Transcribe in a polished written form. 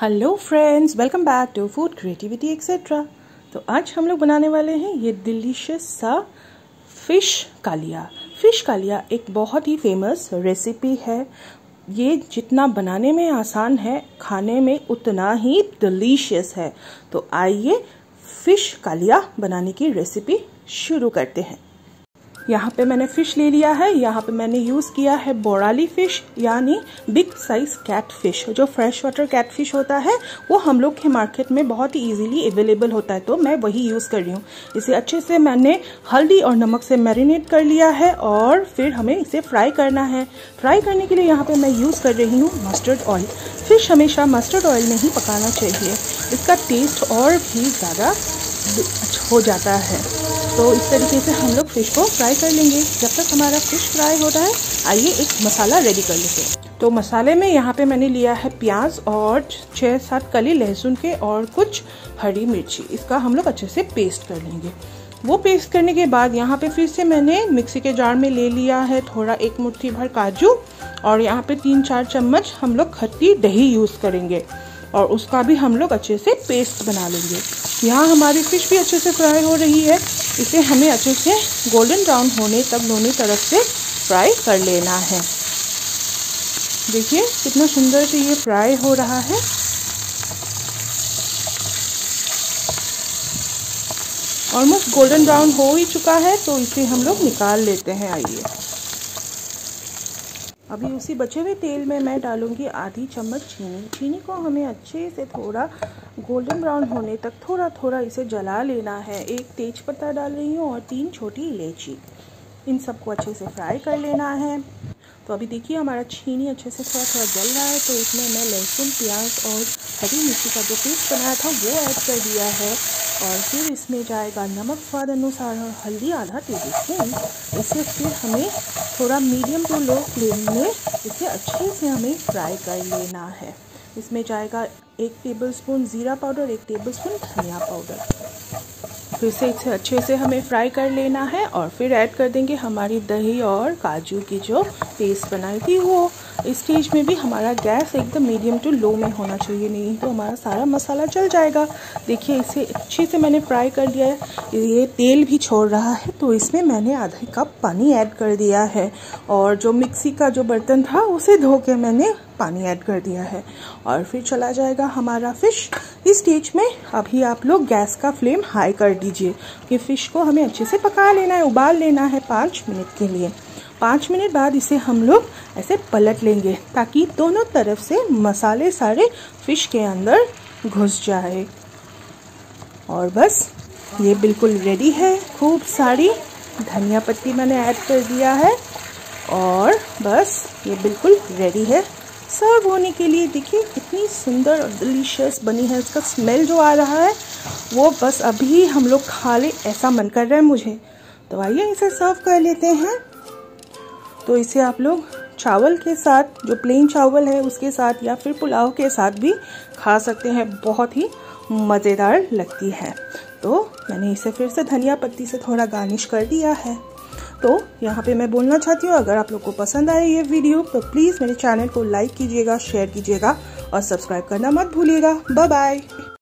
Hello friends, welcome back to food creativity etcetera. तो आज हम लोग बनाने वाले हैं ये डिलीशियस सा फिश कालिया। फिश कालिया एक बहुत ही फेमस रेसिपी है। ये जितना बनाने में आसान है, खाने में उतना ही डिलीशियस है। तो आइए फिश कालिया बनाने की रेसिपी शुरू करते हैं। यहाँ पे मैंने फ़िश ले लिया है। यहाँ पे मैंने यूज़ किया है बोराली फ़िश यानी बिग साइज कैट फिश। जो फ्रेश वाटर कैट फिश होता है वो हम लोग के मार्केट में बहुत ही इजीली अवेलेबल होता है, तो मैं वही यूज़ कर रही हूँ। इसे अच्छे से मैंने हल्दी और नमक से मैरिनेट कर लिया है और फिर हमें इसे फ्राई करना है। फ्राई करने के लिए यहाँ पे मैं यूज़ कर रही हूँ मस्टर्ड ऑयल। फिश हमेशा मस्टर्ड ऑयल में ही पकाना चाहिए, इसका टेस्ट और भी ज़्यादा हो जाता है। तो इस तरीके से हम लोग फ़िश को फ्राई कर लेंगे। जब तक हमारा फ़िश फ्राई हो रहा है, आइए एक मसाला रेडी कर लेते हैं। तो मसाले में यहाँ पे मैंने लिया है प्याज और 6-7 कली लहसुन के और कुछ हरी मिर्ची। इसका हम लोग अच्छे से पेस्ट कर लेंगे। वो पेस्ट करने के बाद यहाँ पे फिर से मैंने मिक्सी के जार में ले लिया है थोड़ा 1 मुट्ठी भर काजू और यहाँ पे 3-4 चम्मच हम लोग खट्टी दही यूज़ करेंगे और उसका भी हम लोग अच्छे से पेस्ट बना लेंगे। यहाँ हमारी फ़िश भी अच्छे से फ्राई हो रही है। इसे हमें अच्छे से गोल्डन ब्राउन होने तक दोनों तरफ से फ्राई कर लेना है। देखिए कितना सुंदर से ये फ्राई हो रहा है। ऑलमोस्ट गोल्डन ब्राउन हो ही चुका है, तो इसे हम लोग निकाल लेते हैं। आइए अभी उसी बचे हुए तेल में मैं डालूंगी आधी चम्मच चीनी। चीनी को हमें अच्छे से थोड़ा गोल्डन ब्राउन होने तक थोड़ा इसे जला लेना है। 1 तेज पत्ता डाल रही हूँ और 3 छोटी इलायची। इन सबको अच्छे से फ्राई कर लेना है। तो अभी देखिए हमारा चीनी अच्छे से थोड़ा जल रहा है, तो इसमें मैं लहसुन, प्याज और हरी मिर्ची का जो पेस्ट बनाया था वो ऐड कर दिया है और फिर इसमें जाएगा नमक स्वाद अनुसार और हल्दी आधा टेबलस्पून। इसे फिर हमें थोड़ा मीडियम टू लो फ्लेम में इसे अच्छे से हमें फ्राई कर लेना है। इसमें जाएगा 1 टेबलस्पून ज़ीरा पाउडर, 1 टेबलस्पून धनिया पाउडर। फिर से इसे अच्छे से हमें फ्राई कर लेना है और फिर ऐड कर देंगे हमारी दही और काजू की जो पेस्ट बनाई थी वो। इस स्टेज में भी हमारा गैस एकदम मीडियम टू लो में होना चाहिए, नहीं तो हमारा सारा मसाला जल जाएगा। देखिए इसे अच्छे से मैंने फ्राई कर लिया है। ये तेल भी छोड़ रहा है, तो इसमें मैंने आधा कप पानी ऐड कर दिया है और जो मिक्सी का जो बर्तन था उसे धो के मैंने पानी ऐड कर दिया है और फिर चला जाएगा हमारा फ़िश। इस स्टेज में अभी आप लोग गैस का फ्लेम हाई कर दीजिए कि फ़िश को हमें अच्छे से पका लेना है, उबाल लेना है 5 मिनट के लिए। 5 मिनट बाद इसे हम लोग ऐसे पलट लेंगे ताकि दोनों तरफ से मसाले सारे फ़िश के अंदर घुस जाए। और बस ये बिल्कुल रेडी है। खूब सारी धनिया पत्ती मैंने ऐड कर दिया है और बस ये बिल्कुल रेडी है सर्व होने के लिए। देखिए कितनी सुंदर और डिलीशियस बनी है। इसका स्मेल जो आ रहा है वो बस अभी हम लोग खा ले ऐसा मन कर रहा है मुझे। तो आइए इसे सर्व कर लेते हैं। तो इसे आप लोग चावल के साथ, जो प्लेन चावल है उसके साथ या फिर पुलाव के साथ भी खा सकते हैं। बहुत ही मज़ेदार लगती है। तो मैंने इसे फिर से धनिया पत्ती से थोड़ा गार्निश कर दिया है। तो यहाँ पे मैं बोलना चाहती हूँ, अगर आप लोग को पसंद आए ये वीडियो तो प्लीज़ मेरे चैनल को लाइक कीजिएगा, शेयर कीजिएगा और सब्सक्राइब करना मत भूलिएगा। Bye bye.